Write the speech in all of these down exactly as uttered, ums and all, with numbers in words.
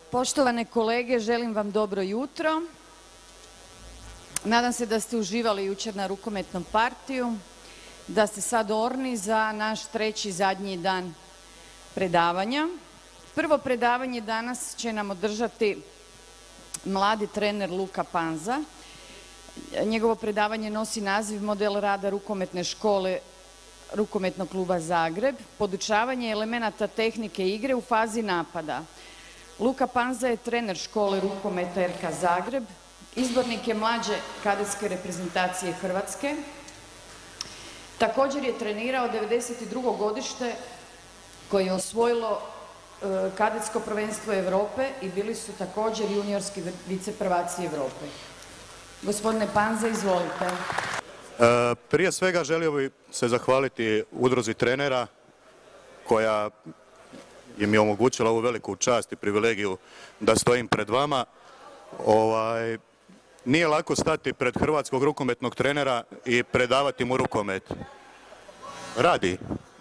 Poštovane kolege, želim vam dobro jutro. Nadam se da ste uživali jučer na rukometnom partiju, da ste sad orni za naš treći zadnji dan predavanja. Prvo predavanje danas će nam održati mladi trener Luka Panza. Njegovo predavanje nosi naziv Model rada rukometne škole Rukometnog kluba Zagreb, podučavanje elemenata tehnike igre u fazi napada. Luka Panza je trener škole rukometa R K Zagreb, izbornik je mlađe kadetske reprezentacije Hrvatske. Također je trenirao devedeset drugo godište koje je osvojilo kadetsko prvenstvo Europe i bili su također juniorski viceprvaci Europe. Gospodine Panza, izvolite. E, prije svega želio bih se zahvaliti udruzi trenera koja je mi omogućila ovu veliku čast i privilegiju da stojim pred vama. Ovaj, nije lako stati pred hrvatskog rukometnog trenera i predavati mu rukomet. Radi.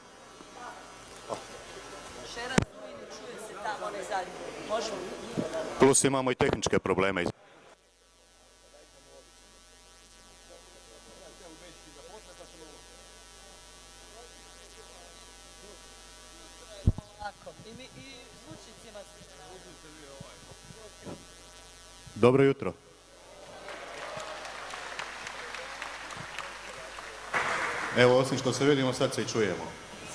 Plus imamo i tehničke probleme. Dobro jutro. Evo, osim što se vidimo, sad se i čujemo.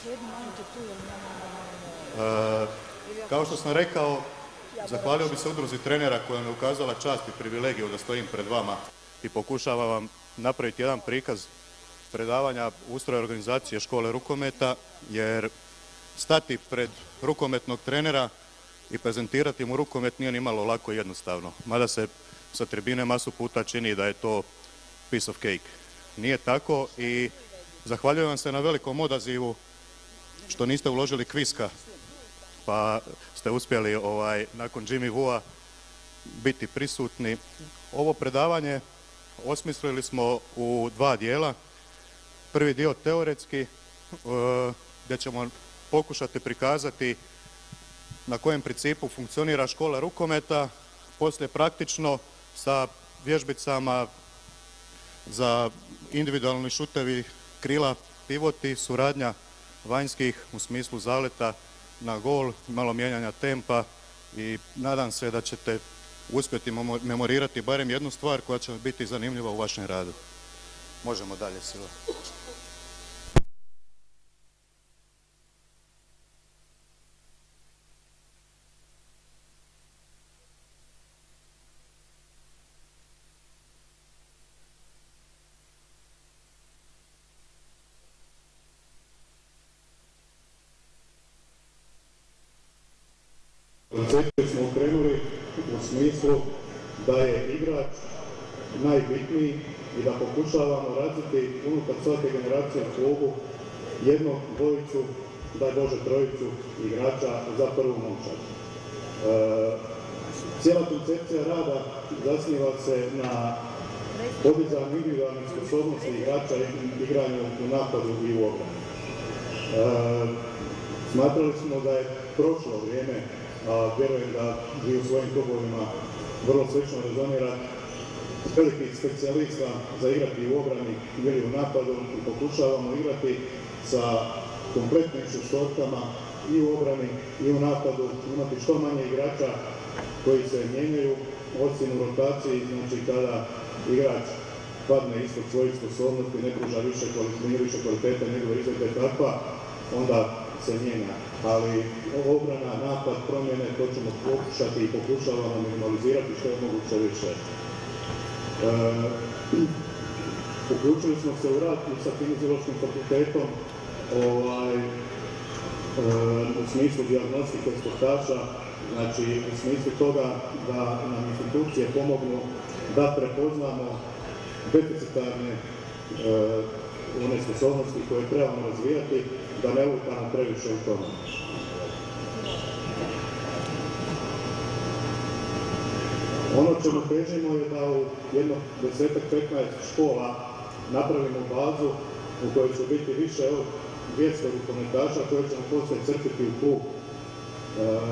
E, kao što sam rekao, zahvalio bi se udruzi trenera koja me ukazala čast i privilegiju da stojim pred vama i pokušava vam napraviti jedan prikaz predavanja ustroja organizacije škole rukometa, jer stati pred rukometnog trenera i prezentirati mu rukomet nije ni malo lako i jednostavno. Mada se sa tribine masu puta čini da je to piece of cake. Nije tako i zahvaljujem vam se na velikom odazivu što niste uložili kviska, pa ste uspjeli ovaj, nakon Jimmy Woo-a biti prisutni. Ovo predavanje osmislili smo u dva dijela. Prvi dio teoretski, gdje ćemo pokušati prikazati na kojem principu funkcionira škola rukometa, poslije praktično sa vježbicama za individualni šutevi krila, pivoti, suradnja vanjskih u smislu zaleta na gol, malo mijenjanja tempa i nadam se da ćete uspjeti memorirati barem jednu stvar koja će biti zanimljiva u vašem radu. Možemo dalje, Sila. Koncepciju smo okrenuli u smislu da je igrač najbitniji i da pokušavamo razviti unutar svake generacije u klubu jednog, dvojicu, daj Bože trojicu igrača za prvu momčad. E, cijela koncepcija rada zasniva se na podizanju individualnih sposobnosti igrača i igranju u napadu i u obrani. E, smatrali smo da je prošlo vrijeme, a vjerujem da vi u svojim klubovima vrlo slično rezonira, velikih specijalista za igrati u obrani ili u napadu i pokušavamo igrati sa kompletnim šestorkama i u obrani i u napadu, imati što manje igrača koji se mijenjaju, osim u rotaciji, znači kada igrač padne ispod svojih sposobnosti, ne pruža više, više kvalitete nego izvedbe takva, onda se mijenja. Ali obrana, napad, promjene, to ćemo pokušati i pokušavamo minimalizirati što je moguće više. E, uključili smo se u rad sa Kineziološkim fakultetom ovaj, e, u smislu dijagnostike sportaša, znači u smislu toga da nam institucije pomognu da prepoznamo deficitarne e, one sposobnosti koje trebamo razvijati, da ne lutamo previše u tome. Ono čemu težimo je da u jedno desetak petnaest škola napravimo bazu u kojoj će biti više od dvjesto rukometaša koje ćemo poslije crpiti u klub. E,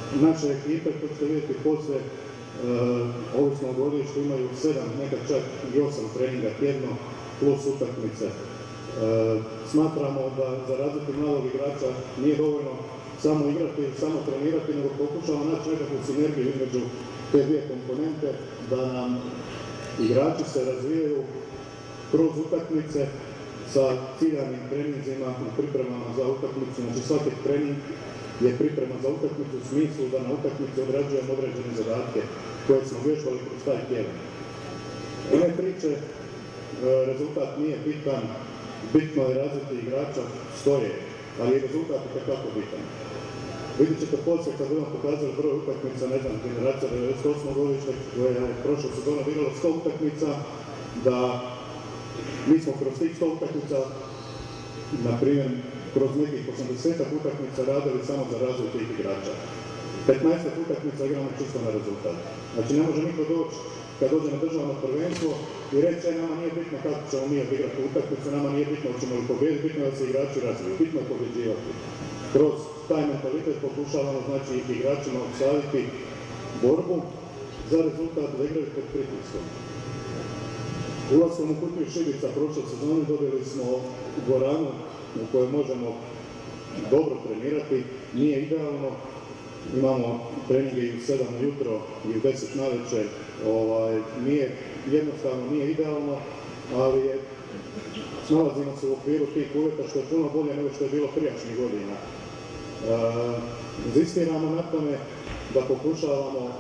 naše ekipe, koje ćete vidjeti poslije, e, ovisno o godištu, imaju sedam, nekad čak i osam treninga tjedno plus utakmice. E, smatramo da za razliku mladog igrača nije dovoljno samo igrati, samo trenirati, nego pokušamo naći nekakvu sinergiju između te dvije komponente, da nam igrači se razvijaju kroz utakmice sa ciljanim treninzima i pripremama za utakmicu. Znači svaki trening je priprema za utakmicu u smislu da na utakmici odrađujemo određene zadatke koje smo vježbali kroz taj tjedan. Ove priče, rezultat nije bitan, bitno je razviti igrača, stoje, ali je rezultat itekako bitan. Vidjet ćete poslije kad budemo pokazali broj utakmica, ne znam, generacija devedeset osme godište koja je prošle sezone igrala sto utakmica, da mi smo kroz tih sto utakmica, na primjer, kroz nekih osamdesetak utakmica radili samo za razvoj tih igrača. petnaest utakmica igramo čisto na rezultat. Znači ne može niko doći kad dođe na državno prvenstvo i reći nama nije bitno kako ćemo mi odigrati utakmicu, nama nije bitno hoćemo li pobijediti, bitno je da se igrači razviju, bitno je pobjeđivati. Kroz taj mentalitet pokušavamo znači igračima obsaditi borbu za rezultat da igraju pod pritiskom. Ulaskom u Kutiju Šibica prošle sezone dobili smo dvoranu u kojoj možemo dobro trenirati, nije idealno, imamo treninge i u sedam ujutro i u deset navečer, ovaj, nije, jednostavno nije idealno, ali je, snalazimo se u okviru tih uvjeta što je puno bolje nego što je bilo prijašnjih godina. E, Insistiramo na tome da pokušavamo e,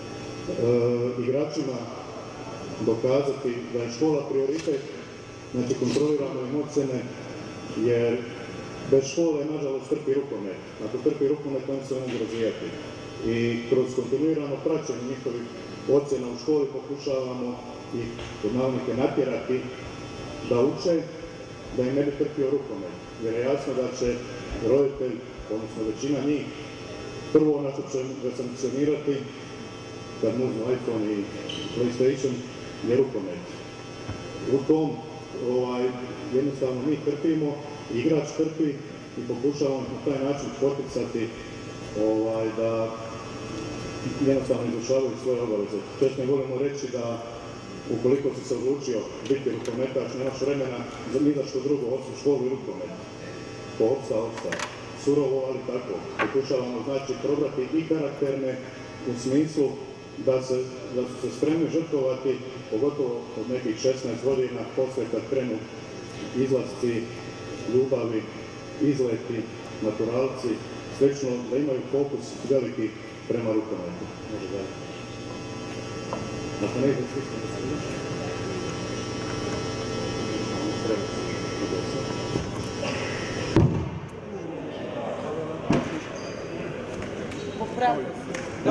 igračima dokazati da je škola prioritet, znači kontroliramo im ocjene, jer bez škole, nažalost, trpi rukomet. Ako trpi rukomet, on se ne mogu razvijati. I kroz kontinuirano praćenje njihovih ocjena u školi pokušavamo ih, pod navodnike, natjerati da uče, da im ne bi trpio rukomet. Jer je jasno da će roditelj, odnosno većina njih, prvo na što će ga sankcionirati kad mu uzmu iPhone i PlayStation je rukomet. U tom ovaj, jednostavno mi trpimo, igrač trpi i pokušavamo na taj način poticati ovaj, da jednostavno izvršavaju svoje obaveze. Često ne volimo reći da ukoliko si se odlučio biti rukometaš, nemaš vremena ni za što drugo, osim školu i rukomet. Ko opsta, opsta. Surovo, ali tako. Pokušavamo znači probrati i karakterne u smislu da, se, da su se spremni žrtvovati, pogotovo od nekih šesnaest godina, poslije kad krenu izlasci, ljubavi, izleti, naturalci, slično da imaju fokus veliki prema rukometu. Može da je. Ako ne ide slično da se više, treba se Popravljamo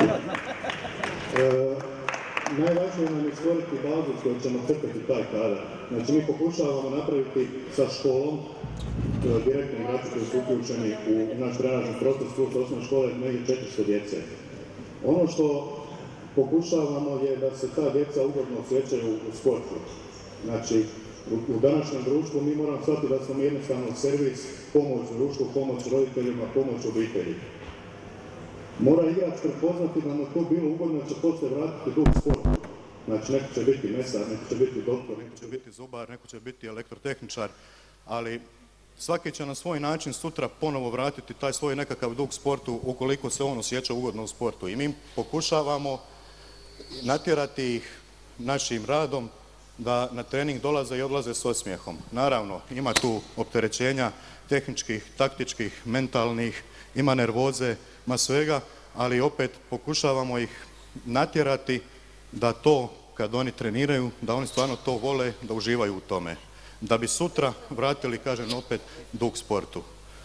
E, najvažnije nam je stvoriti bazu s kojom ćemo crpiti taj kadar. Znači mi pokušavamo napraviti sa školom, e, direktni igrači koji su uključeni u naš trenažni proces plus osnovne škole, negdje četiristo djece. Ono što pokušavamo je da se ta djeca ugodno osjećaju u sportu. Znači u, u današnjem društvu mi moramo shvatiti da smo mi jednostavno servis, pomoć društvu, pomoć roditeljima, pomoć obitelji. Mora igrač prepoznati da mu to bilo ugodno, da će poslije vratiti dug sportu. Znači, neko će biti mesar, neko će biti doktor, neko će biti zubar, neko će biti elektrotehničar, ali svaki će na svoj način sutra ponovo vratiti taj svoj nekakav dug sportu ukoliko se on osjeća ugodno u sportu. I mi pokušavamo natjerati ih našim radom da na trening dolaze i odlaze s osmijehom. Naravno, ima tu opterećenja tehničkih, taktičkih, mentalnih, ima nervoze, ma svega, ali opet pokušavamo ih natjerati da to, kad oni treniraju, da oni stvarno to vole, da uživaju u tome. Da bi sutra vratili, kažem opet, dug sportu.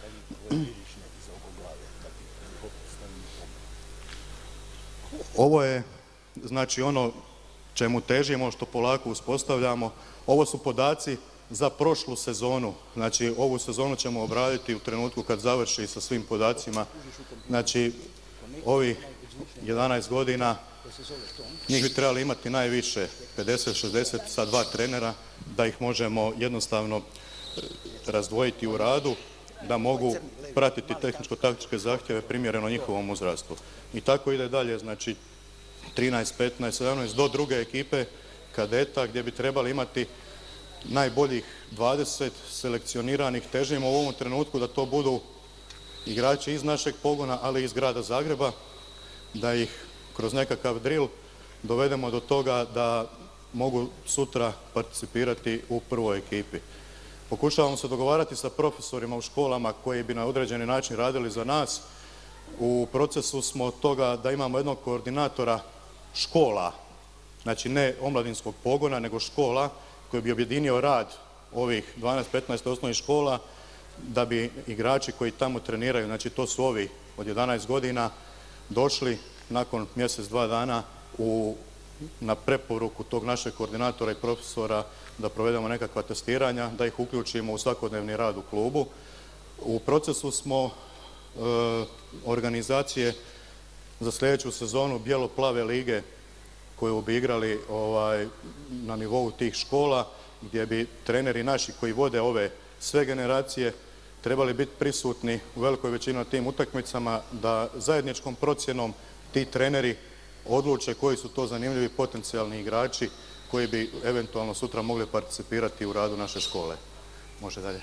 Ovo je, znači, ono čemu težimo, što polako uspostavljamo. Ovo su podaci za prošlu sezonu. Znači, ovu sezonu ćemo obraditi u trenutku kad završi sa svim podacima. Znači, ovi jedanaest godina, njih bi trebali imati najviše, pedeset šezdeset sa dva trenera, da ih možemo jednostavno razdvojiti u radu. da mogu pratiti tehničko-taktičke zahtjeve primjereno njihovom uzrastu. I tako ide dalje, znači trinaest, petnaest, sedamnaest do druge ekipe kadeta gdje bi trebali imati najboljih dvadeset selekcioniranih. Težimo u ovom trenutku da to budu igrači iz našeg pogona, ali i iz grada Zagreba, da ih kroz nekakav drill dovedemo do toga da mogu sutra participirati u prvoj ekipi. Pokušavamo se dogovarati sa profesorima u školama koji bi na određeni način radili za nas. U procesu smo toga da imamo jednog koordinatora škola, znači ne omladinskog pogona, nego škola koji bi objedinio rad ovih dvanaest petnaest osnovnih škola, da bi igrači koji tamo treniraju, znači to su ovi od jedanaest godina, došli nakon mjesec, dva dana u, na preporuku tog našeg koordinatora i profesora da provedemo nekakva testiranja, da ih uključimo u svakodnevni rad u klubu. U procesu smo e, organizacije za sljedeću sezonu bijelo-plave lige koju bi igrali ovaj, na nivou tih škola, gdje bi treneri naši koji vode ove sve generacije trebali biti prisutni u velikoj većini na tim utakmicama, da zajedničkom procjenom ti treneri odluče koji su to zanimljivi potencijalni igrači koji bi eventualno sutra mogli participirati u radu naše škole. Može dalje.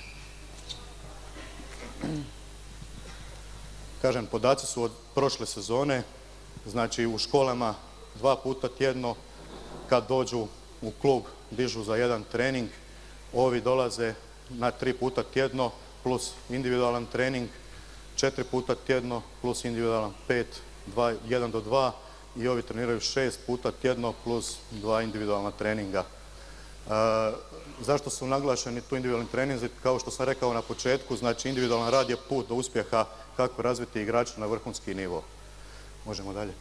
Kažem, podaci su od prošle sezone, znači u školama dva puta tjedno kad dođu u klub dižu za jedan trening, ovi dolaze na tri puta tjedno plus individualan trening, četiri puta tjedno plus individualan pet, dva, jedan do dva i ovi treniraju šest puta tjedno plus dva individualna treninga. E, zašto su naglašeni tu individualni treninzi? Kao što sam rekao na početku, znači individualan rad je put do uspjeha kako razviti igrača na vrhunski nivo. Možemo dalje.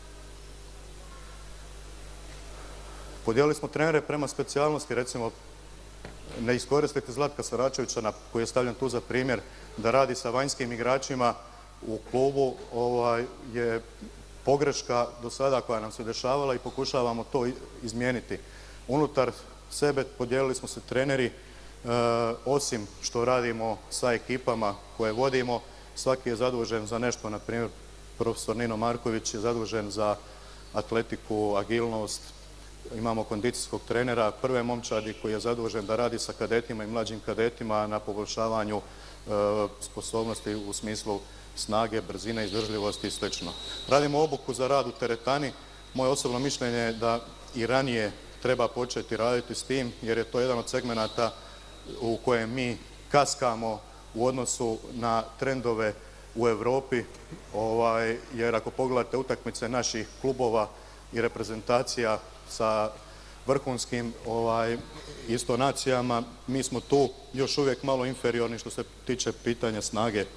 Podijelili smo trenere prema specijalnosti, recimo ne iskoristiti Zlatka Saračevića koji je stavljen tu za primjer da radi sa vanjskim igračima u klubu, ovaj, je pogreška do sada koja nam se dešavala i pokušavamo to izmijeniti. Unutar sebe podijelili smo se treneri, e, osim što radimo sa ekipama koje vodimo, svaki je zadužen za nešto, na primjer profesor Nino Marković je zadužen za atletiku, agilnost, imamo kondicijskog trenera prve momčadi koji je zadužen da radi sa kadetima i mlađim kadetima na poboljšavanju e, sposobnosti u smislu snage, brzine, izdržljivosti i sl. Radimo obuku za rad u teretani. Moje osobno mišljenje je da i ranije treba početi raditi s tim, jer je to jedan od segmenata u kojem mi kaskamo u odnosu na trendove u Europi, ovaj, jer ako pogledate utakmice naših klubova i reprezentacija sa vrhunskim ovaj, isto nacijama, mi smo tu još uvijek malo inferiorni što se tiče pitanja snage. E,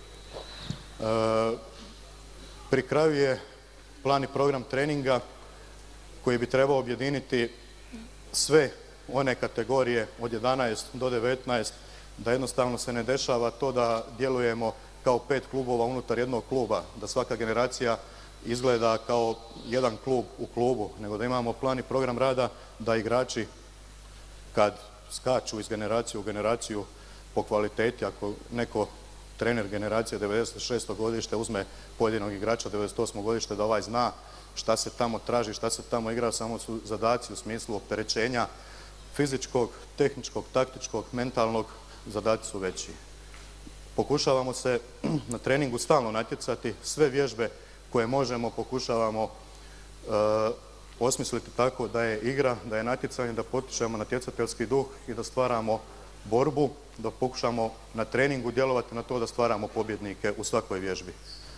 pri kraju je plan i program treninga koji bi trebao objediniti sve one kategorije od jedanaest do devetnaest, da jednostavno se ne dešava to da djelujemo kao pet klubova unutar jednog kluba, da svaka generacija izgleda kao jedan klub u klubu, nego da imamo plan i program rada da igrači kad skaču iz generacije u generaciju po kvaliteti, ako neko trener generacije devedeset šesto godište uzme pojedinog igrača devedeset osmo godište, da ovaj zna šta se tamo traži, šta se tamo igra, samo su zadaci u smislu opterećenja fizičkog, tehničkog, taktičkog, mentalnog, zadaci su veći. Pokušavamo se na treningu stalno natjecati, sve vježbe koje možemo pokušavamo e, osmisliti tako da je igra, da je natjecanje, da potičemo natjecateljski duh i da stvaramo borbu, da pokušamo na treningu djelovati na to da stvaramo pobjednike u svakoj vježbi.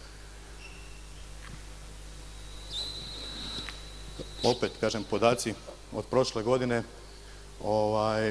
Opet, kažem, podaci od prošle godine ovaj,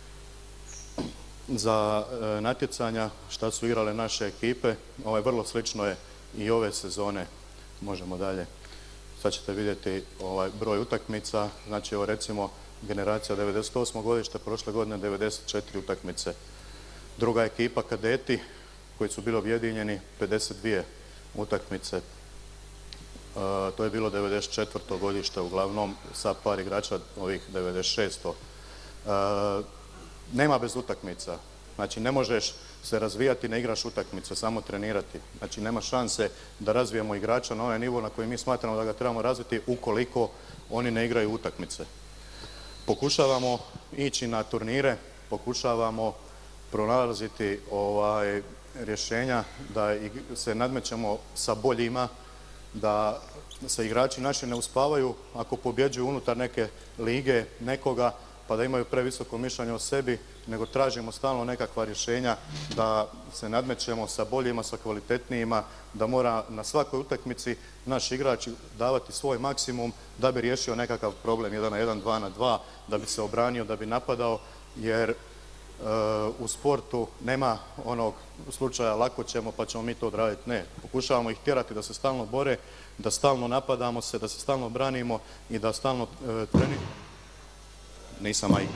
za e, natjecanja šta su igrale naše ekipe, ovaj, vrlo slično je i ove sezone. Možemo dalje. Sad ćete vidjeti ovaj broj utakmica. Znači, evo recimo generacija devedeset osmo godište, prošle godine devedeset četiri utakmice. Druga ekipa kadeti koji su bili objedinjeni pedeset dvije utakmice. E, to je bilo devedeset četvrto godište, uglavnom sa par igrača ovih devedeset šesto. E, nema bez utakmica. Znači, ne možeš se razvijati, ne igraš utakmice, samo trenirati. Znači nema šanse da razvijemo igrača na onaj nivo na koji mi smatramo da ga trebamo razviti ukoliko oni ne igraju utakmice. Pokušavamo ići na turnire, pokušavamo pronalaziti ovaj, rješenja da se nadmećemo sa boljima, da se igrači naši ne uspavaju ako pobjeđuju unutar neke lige nekoga pa da imaju previsoko mišljenje o sebi, nego tražimo stalno nekakva rješenja da se nadmećemo sa boljima, sa kvalitetnijima, da mora na svakoj utakmici naš igrač davati svoj maksimum da bi riješio nekakav problem jedan na jedan, dva na dva, da bi se obranio, da bi napadao, jer e, u sportu nema onog slučaja lako ćemo pa ćemo mi to odraditi. Ne, pokušavamo ih tjerati da se stalno bore, da stalno napadamo se, da se stalno branimo i da stalno e, treniramo. Nisam majke.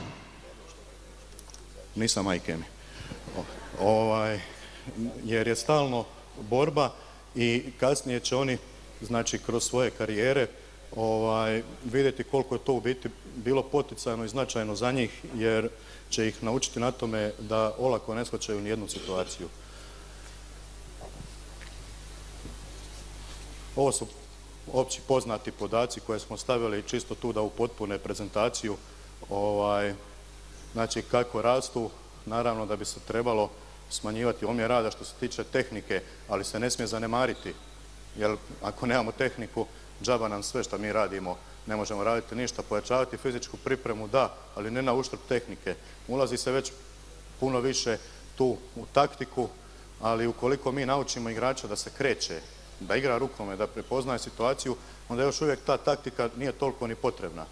Nisam majke mi. Ovaj, jer je stalno borba i kasnije će oni, znači, kroz svoje karijere ovaj, vidjeti koliko je to u biti bilo poticajno i značajno za njih, jer će ih naučiti na tome da olako ne shvaćaju nijednu situaciju. Ovo su opći poznati podaci koje smo stavili čisto tu da upotpune prezentaciju. Ovaj, znači kako rastu, naravno da bi se trebalo smanjivati omjer rada što se tiče tehnike, ali se ne smije zanemariti, jer ako nemamo tehniku, džaba nam sve što mi radimo, ne možemo raditi ništa. Pojačavati fizičku pripremu da, ali ne na uštrb tehnike. Ulazi se već puno više tu u taktiku, ali ukoliko mi naučimo igrača da se kreće, da igra rukome, da prepoznaje situaciju, onda još uvijek ta taktika nije toliko ni potrebna.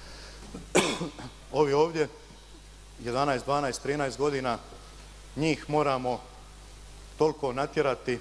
Ovi ovdje, jedanaest, dvanaest, trinaest godina, njih moramo toliko natjerati e,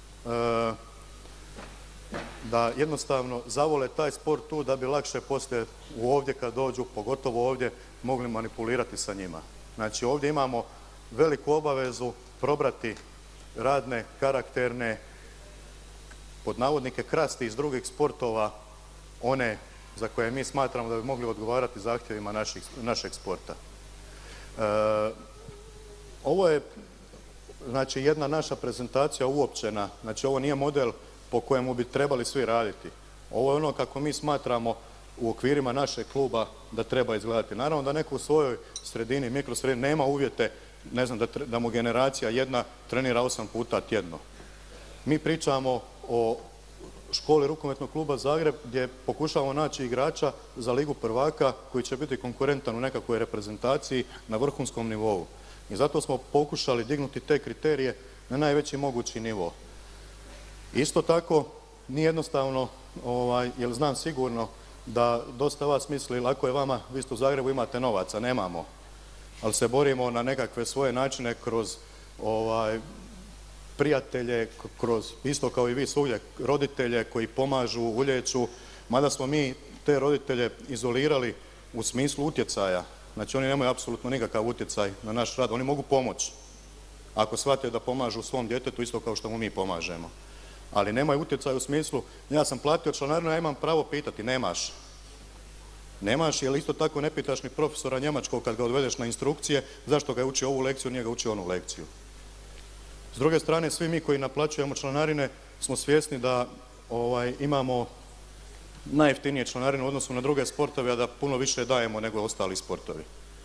da jednostavno zavole taj sport tu da bi lakše poslije u ovdje kad dođu, pogotovo ovdje, mogli manipulirati sa njima. Znači ovdje imamo veliku obavezu probrati radne, karakterne, pod navodnike krasti iz drugih sportova, one za koje mi smatramo da bi mogli odgovarati zahtjevima naših, našeg sporta. E, ovo je, znači, jedna naša prezentacija uopćena, znači ovo nije model po kojemu bi trebali svi raditi. Ovo je ono kako mi smatramo u okvirima našeg kluba da treba izgledati. Naravno da neko u svojoj sredini, mikrosredini nema uvjete, ne znam, da, da mu generacija jedna trenira osam puta tjedno. Mi pričamo o školi rukometnog kluba Zagreb gdje pokušavamo naći igrača za ligu prvaka koji će biti konkurentan u nekakvoj reprezentaciji na vrhunskom nivou. I zato smo pokušali dignuti te kriterije na najveći mogući nivo. Isto tako nije jednostavno, ovaj, jer znam sigurno da dosta vas misli lako je vama, vi ste u Zagrebu, imate novaca, nemamo. Ali se borimo na nekakve svoje načine kroz ovaj, prijatelje, kroz, isto kao i vi svugdje, roditelje koji pomažu, ulječu, mada smo mi te roditelje izolirali u smislu utjecaja. Znači oni nemaju apsolutno nikakav utjecaj na naš rad, oni mogu pomoći. Ako shvate da pomažu svom djetetu isto kao što mu mi pomažemo. Ali nemaju utjecaj u smislu, ja sam platio članarinu, ja imam pravo pitati, nemaš. Nemaš, jer isto tako ne pitaš ni profesora njemačkog kad ga odvedeš na instrukcije, zašto ga je učio ovu lekciju, nije ga učio onu lekciju. S druge strane, svi mi koji naplaćujemo članarine smo svjesni da ovaj, imamo najjeftinije članarine u odnosu na druge sportove, a da puno više dajemo nego ostali sportovi.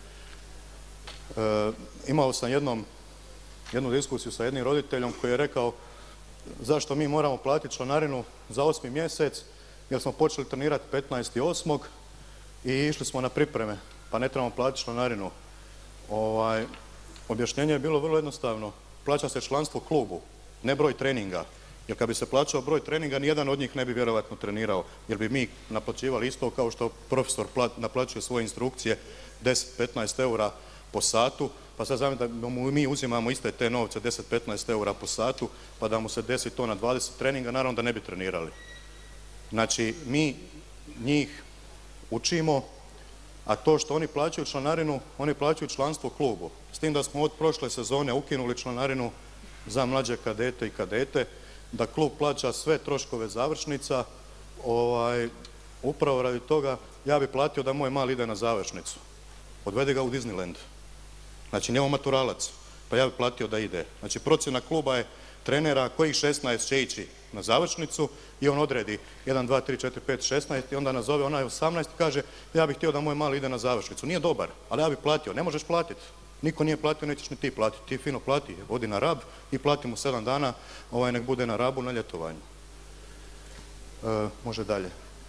E, imao sam jednom, jednu diskusiju sa jednim roditeljom koji je rekao zašto mi moramo platiti članarinu za osmi mjesec, jer smo počeli trenirati petnaesti osmog i išli smo na pripreme, pa ne trebamo platiti članarinu. Ovaj, objašnjenje je bilo vrlo jednostavno. Plaća se članstvo klubu, ne broj treninga. Jer kad bi se plaćao broj treninga, nijedan od njih ne bi vjerojatno trenirao. Jer bi mi naplaćivali isto kao što profesor naplaćuje svoje instrukcije deset do petnaest eura po satu. Pa sad znam da mu mi uzimamo iste te novce, deset do petnaest eura po satu, pa da mu se desi to na dvadeset treninga, naravno da ne bi trenirali. Znači, mi njih učimo, a to što oni plaćaju članarinu, oni plaćaju članstvo klubu. S tim da smo od prošle sezone ukinuli članarinu za mlađe kadete i kadete, da klub plaća sve troškove završnica. Ovaj, upravo radi toga ja bi platio da moj mali ide na završnicu. Odvedi ga u Disneyland. Znači, nije on maturalac. Pa pa ja bih platio da ide. Znači procjena kluba je trenera kojih šesnaest će ići na završnicu i on odredi jedan, dva, tri, četiri, pet, šesnaest i onda nazove onaj osamnaest i kaže ja bih htio da moj mali ide na završnicu. Nije dobar, ali ja bih platio. Ne možeš platiti. Niko nije platio, nećeš ni ti platiti. Ti fino plati, odi na Rab i plati mu sedam dana, ovaj nek bude na Rabu na ljetovanju. E, može dalje.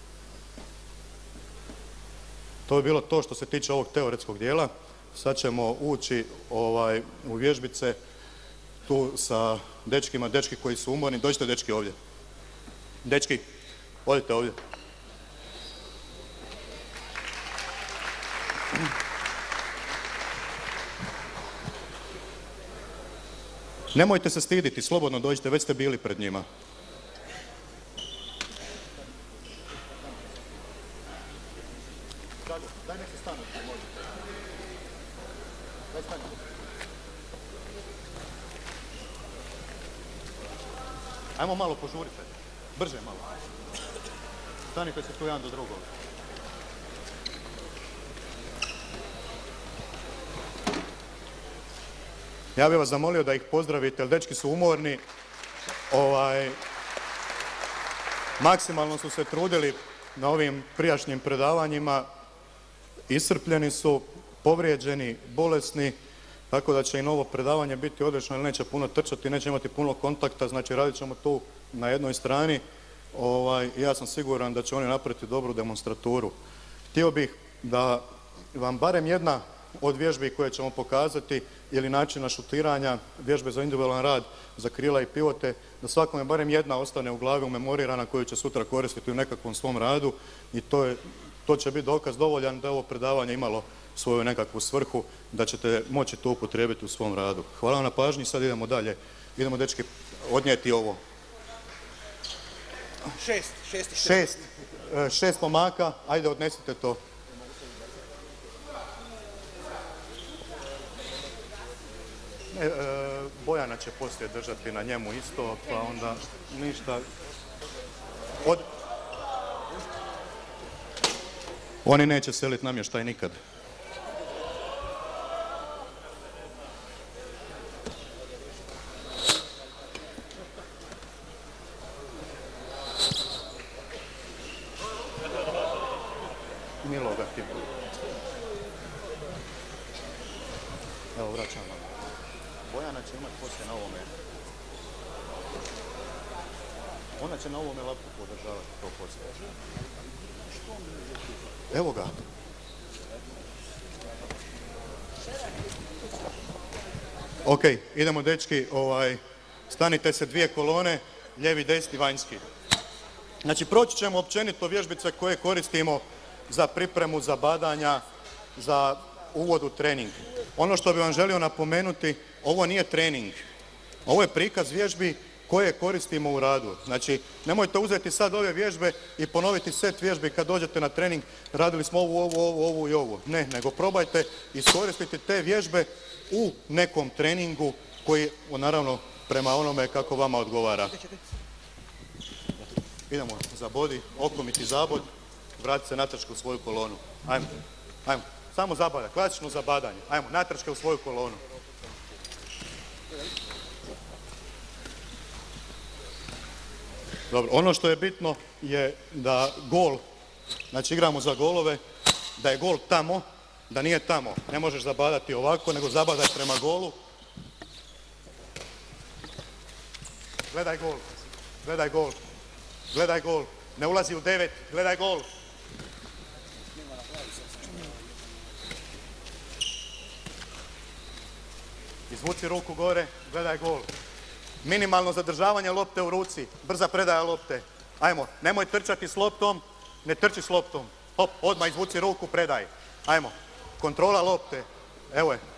To je bilo to što se tiče ovog teoretskog dijela. Sad ćemo ući ovaj, u vježbice tu sa dečkima, dečki koji su umorni. Dođite dečki ovdje. Dečki, odite ovdje. Nemojte se stiditi, slobodno dođite, već ste bili pred njima. Daj nek se stanu, možete. Daj stani. Ajmo malo požurite, brže malo. Stanite se tu jedan do drugog. Ja bih vas zamolio da ih pozdravite, jer dečki su umorni. Ovaj, maksimalno su se trudili na ovim prijašnjim predavanjima. Iscrpljeni su, povrijeđeni, bolesni, tako da će i novo predavanje biti odlično, jer neće puno trčati, neće imati puno kontakta, znači radit ćemo tu na jednoj strani. Ovaj, ja sam siguran da će oni napraviti dobru demonstraturu. Htio bih da vam barem jedna od vježbi koje ćemo pokazati ili načina šutiranja, vježbe za individualan rad, za krila i pivote, da svakome barem jedna ostane u glavi umemorirana koju će sutra koristiti u nekakvom svom radu i to, je, to će biti dokaz dovoljan da je ovo predavanje imalo svoju nekakvu svrhu, da ćete moći to upotrijebiti u svom radu. Hvala vam na pažnji, sad idemo dalje. Idemo dečki odnijeti ovo. Šest, šest i šest. Šest, šest pomaka, ajde odnesite to. E, Bojana će poslije držati na njemu isto, pa onda ništa. Od... Oni neće seliti namještaj nikad. Milo ga ti. Evo, vraćam vam. Bojana će imati poslije na ovome. Ona će na ovome laptopu podržavati to poslije. Evo ga. Ok, idemo dečki, ovaj, stanite se dvije kolone, lijevi, desni, vanjski. Znači, proći ćemo općenito vježbice koje koristimo za pripremu, za badanja, za uvod u trening. Ono što bih vam želio napomenuti, ovo nije trening. Ovo je prikaz vježbi koje koristimo u radu. Znači, nemojte uzeti sad ove vježbe i ponoviti set vježbi kad dođete na trening, radili smo ovu, ovu, ovu, ovu i ovu. Ne, nego probajte iskoristiti te vježbe u nekom treningu koji, naravno, prema onome kako vama odgovara. Idemo za body, okomiti zabod, vratite se natrčke u svoju kolonu. Ajmo, ajmo. Samo zabada, klasično zabadanje. Ajmo, natrčke u svoju kolonu. Dobro, ono što je bitno je da gol, znači igramo za golove, da je gol tamo, da nije tamo. Ne možeš zabadati ovako, nego zabadaj prema golu. Gledaj gol, gledaj gol, gledaj gol. Ne ulazi u devet, gledaj gol. Izvuci ruku gore, gledaj gol. Minimalno zadržavanje lopte u ruci, brza predaja lopte. Ajmo, nemoj trčati s loptom, ne trči s loptom. Hop, odmah izvuci ruku, predaj. Ajmo, kontrola lopte, evo je.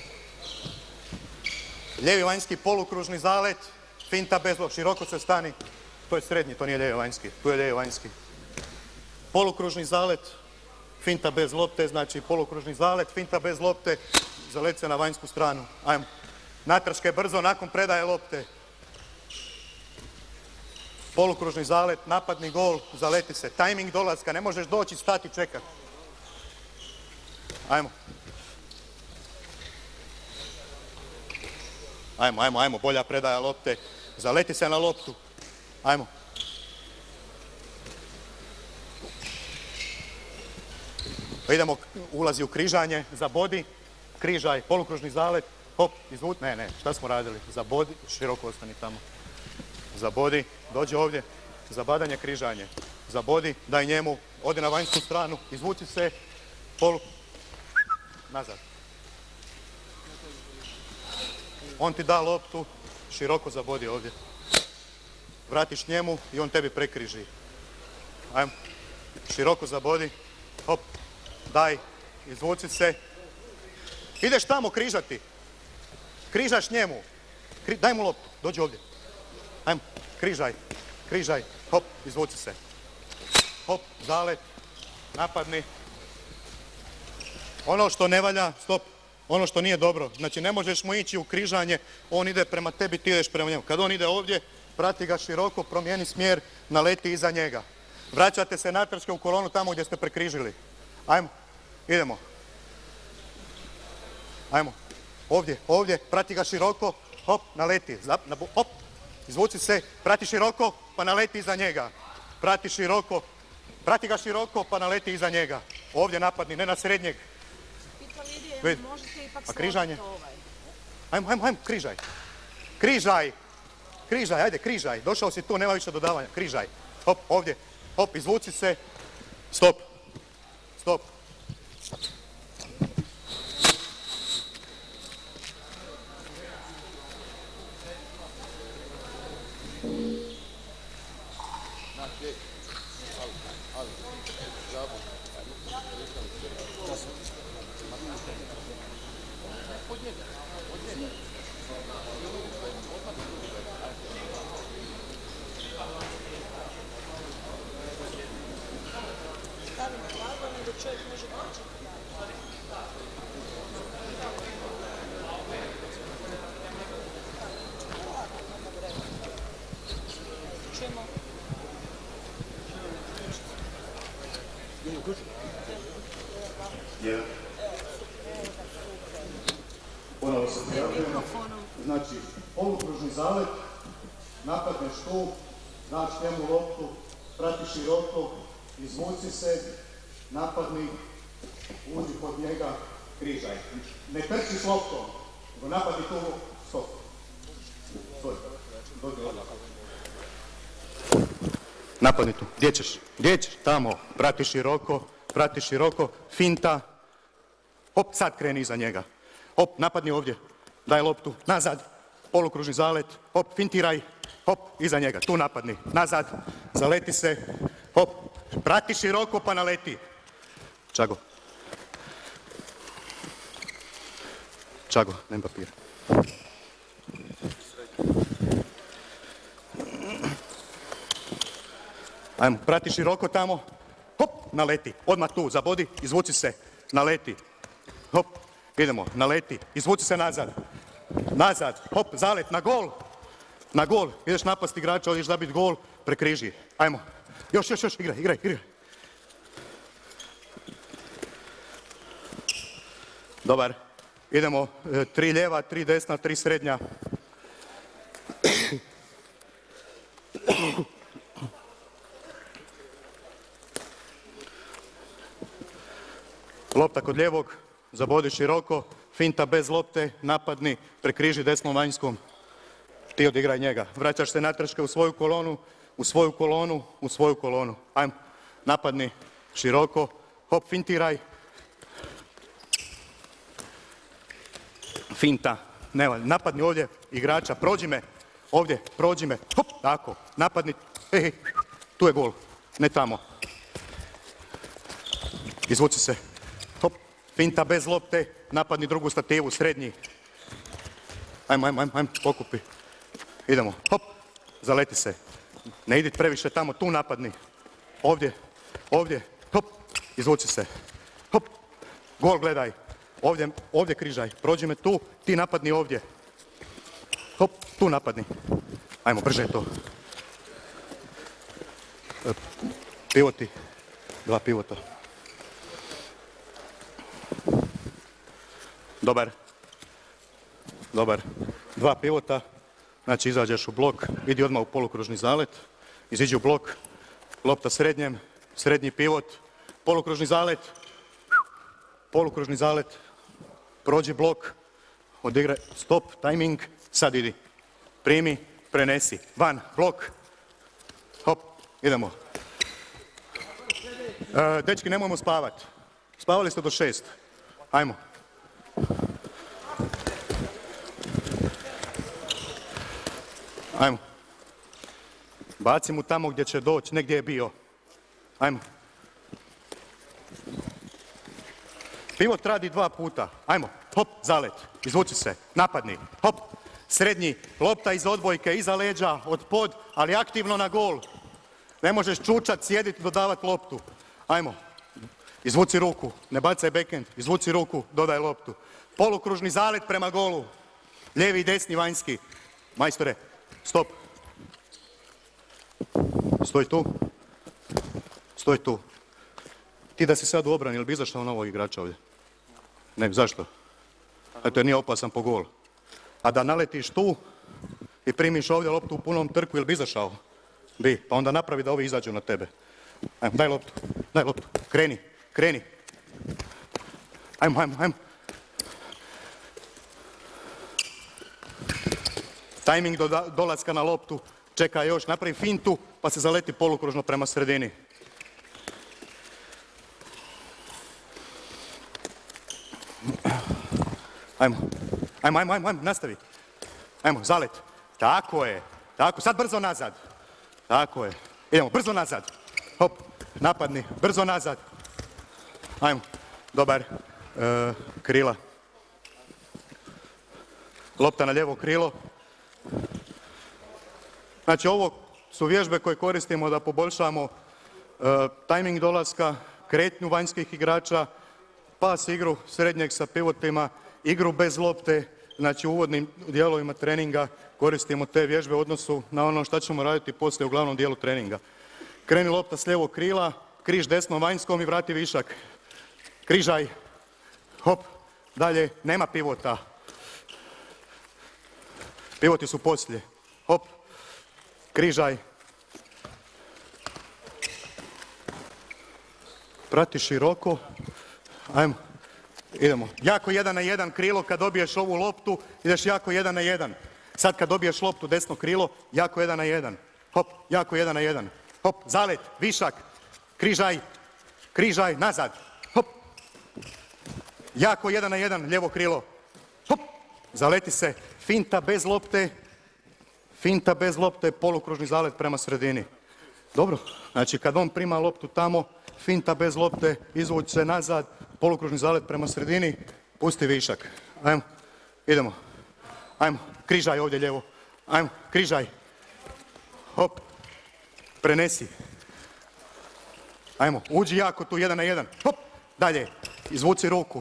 Lijevi vanjski polukružni zalet, finta bez lopte, široko se stani. To je srednji, to nije lijevi vanjski, tu je lijevi vanjski. Polukružni zalet, finta bez lopte, znači polukružni zalet, finta bez lopte, zalet se na vanjsku stranu. Ajmo. Natrčke brzo nakon predaje lopte. Polukružni zalet, napadni gol, zaleti se. Tajming dolaska, ne možeš doći, stati, čekati. Ajmo. Ajmo, ajmo, ajmo, bolja predaja lopte. Zaleti se na loptu. Ajmo. Idemo, ulazi u križanje, zabodi, križaj, polukružni zalet, hop, izvuci, ne, ne, šta smo radili? Zabodi, široko ostani tamo. Zabodi, dođi ovdje, zabadanje, križanje. Zabodi, daj njemu, odi na vanjsku stranu, izvuci se, polu, nazad. On ti da loptu, široko zabodi ovdje. Vratiš njemu i on tebi prekriži. Ajmo, široko zabodi, hop, daj, izvuci se. Ideš tamo križati. Križaš njemu. Kri, daj mu loptu, dođi ovdje. Ajmo, križaj, križaj, hop, izvuci se. Hop, zalet, napadni. Ono što ne valja, stop. Ono što nije dobro. Znači ne možeš mu ići u križanje, on ide prema tebi, ti ideš prema njemu. Kad on ide ovdje, prati ga široko, promijeni smjer, naleti iza njega. Vraćate se natrčke u kolonu tamo gdje ste prekrižili. Ajmo, idemo. Ajmo, ovdje, ovdje, prati ga široko, hop, naleti, Zap, na, hop, izvuci se, prati široko, pa naleti iza njega. Prati široko, prati ga široko, pa naleti iza njega. Ovdje napadni, ne na srednjeg. Vidi, a križanje? Ajmo, ajmo, ajmo, križaj. Križaj, križaj, ajde, križaj. Došao si tu, nema više dodavanja, križaj. Hop, ovdje, hop, izvuci se, stop, stop. Jer ponovo se prijavljamo. Znači, polukružni zalet, napadneš tu, daš njemu loptu, prati široko, izvuci se, napadni, uđi pod njega, križaj. Ne trči s loptom, nego napadni tu, stop. Stoj, dođi ovdje. Napadni tu, gdje ćeš? Gdje ćeš? Tamo, prati široko, prati široko, finta, hop, sad kreni iza njega. Hop, napadni ovdje, daj loptu, nazad, polukružni zalet, hop, fintiraj, hop, iza njega, tu napadni, nazad, zaleti se, hop, prati široko pa naleti. Čago. Čago, nem papira. Ajmo, prati široko tamo, hop, naleti, odmah tu, zabodi, izvuci se, naleti, hop, idemo, naleti, izvuci se nazad, nazad, hop, zalet, na gol, na gol, ideš napast igrača, ideš zabiti gol, prekriži, ajmo, još, još, još, igraj, igraj, igraj. Dobar, idemo, tri lijeva, tri desna, tri srednja. Lopta kod lijevog, zabodi široko, finta bez lopte, napadni, prekriži desnom vanjskom. Ti odigraj njega. Vraćaš se natrčke u svoju kolonu, u svoju kolonu, u svoju kolonu. Ajmo, napadni, široko, hop, fintiraj. Finta, nema, napadni ovdje igrača, prođi me, ovdje, prođi me, hop, tako, napadni, hej, hej, tu je gol, ne tamo. Izvuci se. Hop, finta bez lopte, napadni drugu stativu, srednji. Ajmo, ajmo, ajmo, ajmo, pokupi. Idemo, hop, zaleti se. Ne idi previše tamo, tu napadni. Ovdje, ovdje, hop, izvuci se. Hop, gol gledaj. Ovdje, ovdje križaj, prođi me tu, ti napadni ovdje. Hop, tu napadni. Ajmo, brže je to. Pivoti, dva pivota. Dobar. dobar. Dva pivota, znači izađeš u blok, idi odmah u polukružni zalet, iziđi u blok, lopta srednjem, srednji pivot, polukružni zalet, polukružni zalet, prođi blok, odigraj, stop, tajming, sad idi, primi, prenesi, van, blok, hop, idemo. E, dečki, nemojmo spavat, spavali ste do šest, ajmo. Ajmo. Baci mu tamo gdje će doći, ne gdje je bio. Ajmo. Pivot radi dva puta. Ajmo. Hop, zalet. Izvuci se. Napadni. Hop. Srednji. Lopta iz odbojke, iza leđa, od pod, ali aktivno na gol. Ne možeš čučat, sjediti, dodavat loptu. Ajmo. Izvuci ruku. Ne bacaj backhand. Izvuci ruku, dodaj loptu. Polukružni zalet prema golu. Lijevi i desni vanjski. Majstore, stop. Stoj tu. Stoj tu. Ti da si sad u obrani, ili bi izašao novog igrača ovdje? Ne, zašto? Eto, jer nije opasan po gol. A da naletiš tu i primiš ovdje loptu u punom trku, ili bi izašao? Bi. Pa onda napravi da ovi izađu na tebe. Ajmo, daj loptu. Daj loptu. Kreni. Kreni. Ajmo, ajmo, ajmo. Tajming do dolaska na loptu. Čeka još, napravi fintu, pa se zaleti polukružno prema sredini. Ajmo, ajmo, ajmo, ajmo, ajmo, nastavi. Ajmo, zalet. Tako je, tako, sad brzo nazad. Tako je. Idemo, brzo nazad. Hop, napadni, brzo nazad. Ajmo, dobar. E, krila. Lopta na lijevo krilo. Znači, ovo su vježbe koje koristimo da poboljšamo e, tajming dolaska, kretnju vanjskih igrača, pas igru srednjeg sa pivotima, igru bez lopte. Znači, u uvodnim dijelovima treninga koristimo te vježbe u odnosu na ono što ćemo raditi poslije u glavnom dijelu treninga. Kreni lopta s lijevog krila, križ desnom vanjskom i vrati višak. Križaj, hop, dalje, nema pivota. Pivoti su poslije, hop. Križaj. Prati široko. Ajmo. Idemo. Jako jedan na jedan krilo kad dobiješ ovu loptu, ideš jako jedan na jedan. Sad kad dobiješ loptu desno krilo, jako jedan na jedan. Hop, jako jedan na jedan. Hop, zalet, višak, križaj, križaj, nazad. Hop. Jako jedan na jedan, lijevo krilo. Hop, zaleti se, finta bez lopte. Finta bez lopte, polukružni zalet prema sredini. Dobro, znači kad on prima loptu tamo, finta bez lopte, izvući se nazad, polukružni zalet prema sredini, pusti višak. Ajmo, idemo. Ajmo, križaj ovdje lijevo. Ajmo, križaj. Hop, prenesi. Ajmo, uđi jako tu, jedan na jedan. Hop, dalje, izvuci ruku.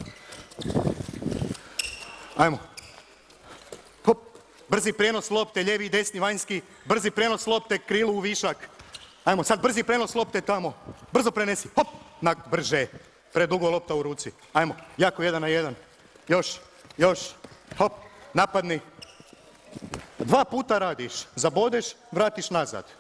Ajmo. Hop, brzi prenos lopte, lijevi i desni vanjski, brzi prenos lopte, krilu u višak. Ajmo, sad brzi prenos lopte tamo. Brzo prenesi, hop, na brže. Predugo lopta u ruci. Ajmo, jako jedan na jedan. Još, još, hop, napadni. Dva puta radiš, zabodeš, vratiš nazad.